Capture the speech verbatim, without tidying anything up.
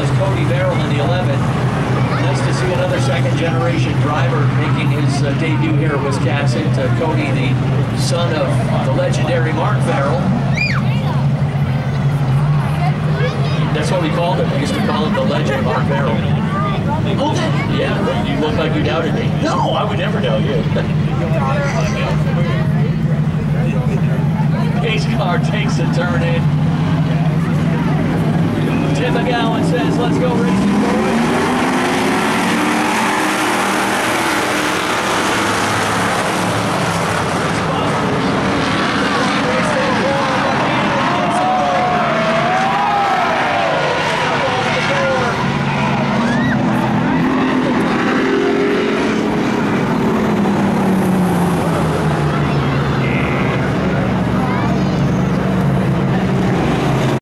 is Cody Merrill in the eleven. Nice to see another second-generation driver making his uh, debut here at Wiscasset. Uh, Cody, the son of the legendary Mark Farrell. That's what we called him. We used to call him the legend, Mark Farrell. Oh, yeah, you look like you doubted me. No, I would never doubt you. Pace car takes a turn in. Tim McGowan says, let's go